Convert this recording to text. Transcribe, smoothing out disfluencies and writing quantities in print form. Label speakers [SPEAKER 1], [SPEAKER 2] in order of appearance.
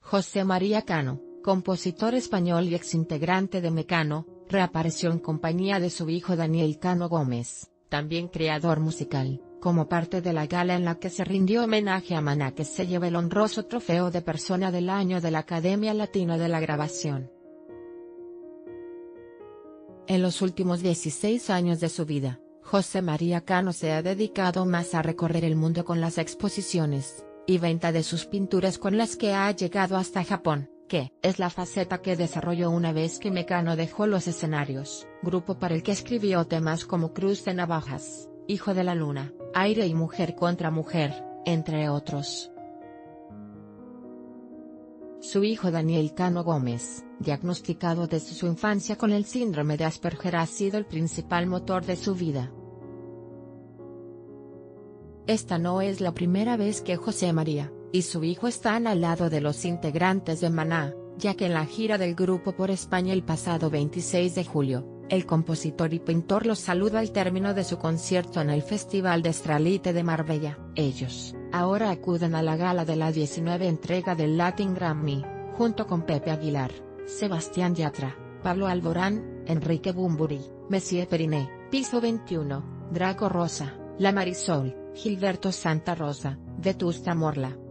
[SPEAKER 1] José María Cano, compositor español y exintegrante de Mecano, reapareció en compañía de su hijo Daniel Cano Gómez, también creador musical, como parte de la gala en la que se rindió homenaje a Maná, que se lleva el honroso trofeo de Persona del Año de la Academia Latina de la Grabación. En los últimos 16 años de su vida, José María Cano se ha dedicado más a recorrer el mundo con las exposiciones y venta de sus pinturas, con las que ha llegado hasta Japón, que es la faceta que desarrolló una vez que Mecano dejó los escenarios, grupo para el que escribió temas como Cruz de Navajas, Hijo de la Luna, Aire y Mujer contra Mujer, entre otros. Su hijo Daniel Cano Gómez, diagnosticado desde su infancia con el síndrome de Asperger, ha sido el principal motor de su vida. Esta no es la primera vez que José María y su hijo están al lado de los integrantes de Maná, ya que en la gira del grupo por España el pasado 26 de julio, el compositor y pintor los saluda al término de su concierto en el Festival de Estralite de Marbella. Ellos, ahora acuden a la gala de la 19 entrega del Latin Grammy, junto con Pepe Aguilar, Sebastián Yatra, Pablo Alborán, Enrique Bunbury, Messier Periné, Piso 21, Draco Rosa, La Marisol, Gilberto Santa Rosa, Vetusta Morla.